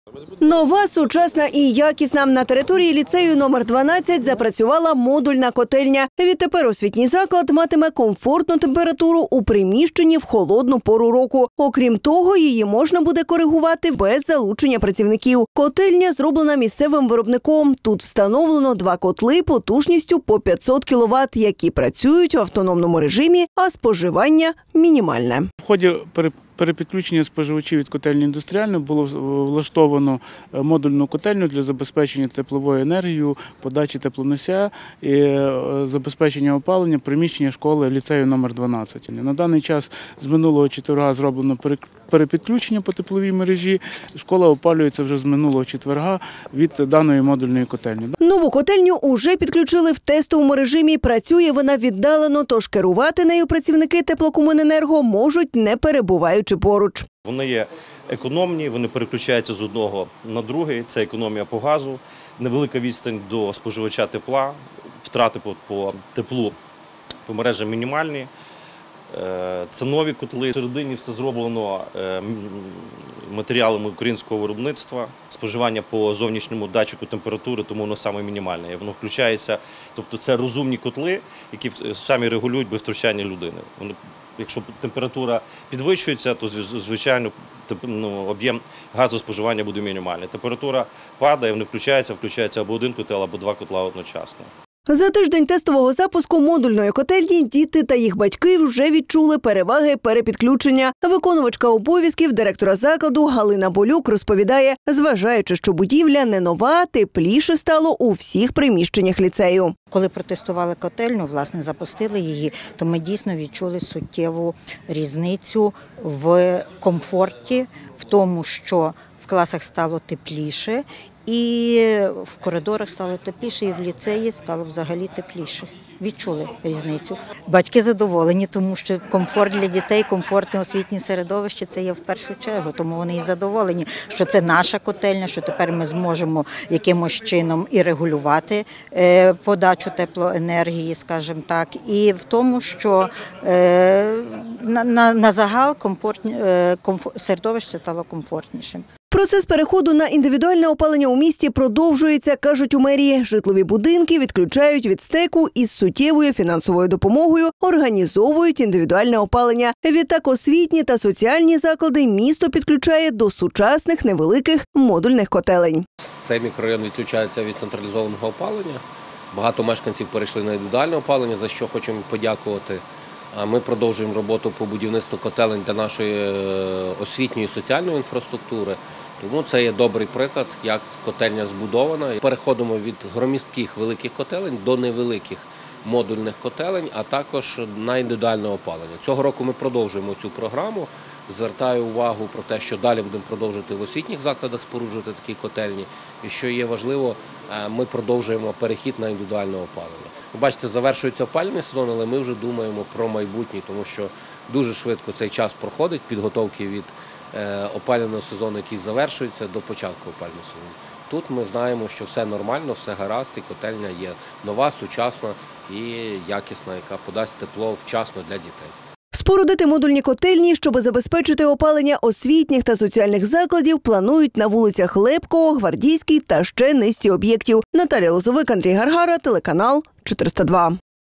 Нова, сучасна і якісна. На території ліцею номер 12 запрацювала модульна котельня. Відтепер освітній заклад матиме комфортну температуру у приміщенні в холодну пору року. Окрім того, її можна буде коригувати без залучення працівників. Котельня зроблена місцевим виробником. Тут встановлено 2 котли потужністю по 500 кВт, які працюють в автономному режимі, а споживання мінімальне. В ході перепідключення споживачів від котельні індустріальної було влаштовано модульну котельню для забезпечення тепловою енергією, подачі теплоносія і забезпечення опалення приміщення школи ліцею номер 12. На даний час з минулого четверга зроблено перепідключення по тепловій мережі. Школа опалюється вже з минулого четверга від даної модульної котельні. Нову котельню уже підключили в тестовому режимі. Працює вона віддалено, тож керувати нею працівники теплокомуненерго можуть, не перебуваючи поруч. Вони є економні, вони переключаються з одного на другий. Це економія по газу, невелика відстань до споживача тепла, втрати по теплу по мережам мінімальні. Це нові котли. Всередині все зроблено матеріалами українського виробництва. Споживання по зовнішньому датчику температури, тому воно саме мінімальне. Воно включається, тобто це розумні котли, які самі регулюють без втручання людини. Якщо температура підвищується, то, звичайно, об'єм газоспоживання буде мінімальний. Температура падає, вони включається або один котел, або 2 котла одночасно. За тиждень тестового запуску модульної котельні діти та їх батьки вже відчули переваги перепідключення. Виконувачка обов'язків директора закладу Галина Болюк розповідає, зважаючи, що будівля не нова, тепліше стало у всіх приміщеннях ліцею. Коли протестували котельню, власне, запустили її, то ми дійсно відчули суттєву різницю в комфорті, в тому, що в класах стало тепліше, і в коридорах стало тепліше, і в ліцеї стало взагалі тепліше. Відчули різницю. Батьки задоволені, тому що комфорт для дітей, комфортне освітнє середовище – це є в першу чергу. Тому вони і задоволені, що це наша котельня, що тепер ми зможемо якимось чином і регулювати подачу теплоенергії, скажімо так. І в тому, що на загал середовище стало комфортнішим. Процес переходу на індивідуальне опалення у місті продовжується, кажуть у мерії. Житлові будинки відключають від СТЕКу із суттєвою фінансовою допомогою, організовують індивідуальне опалення. Відтак освітні та соціальні заклади місто підключає до сучасних невеликих модульних котелень. Цей мікрорайон відключається від централізованого опалення. Багато мешканців перейшли на індивідуальне опалення, за що хочемо подякувати. Ми продовжуємо роботу по будівництву котелень для нашої освітньої і соціальної інфраструктури. Тому це є добрий приклад, як котельня збудована. Переходимо від громістких великих котелень до невеликих модульних котелень, а також на індивідуальне опалення. Цього року ми продовжуємо цю програму. Звертаю увагу про те, що далі будемо продовжувати в освітніх закладах споруджувати такі котельні. І що є важливо, ми продовжуємо перехід на індивідуальне опалення. Ви бачите, завершується опалювальний сезон, але ми вже думаємо про майбутнє, тому що дуже швидко цей час проходить підготовки від опалювального сезону, який завершується, до початку опалювального сезону. Тут ми знаємо, що все нормально, все гаразд, і котельня є нова, сучасна і якісна, яка подасть тепло вчасно для дітей. Спорудити модульні котельні, щоб забезпечити опалення освітніх та соціальних закладів, планують на вулицях Лепкого, Гвардійській та ще низці об'єктів. Наталія Лозовик, Андрій Гаргара, телеканал 402.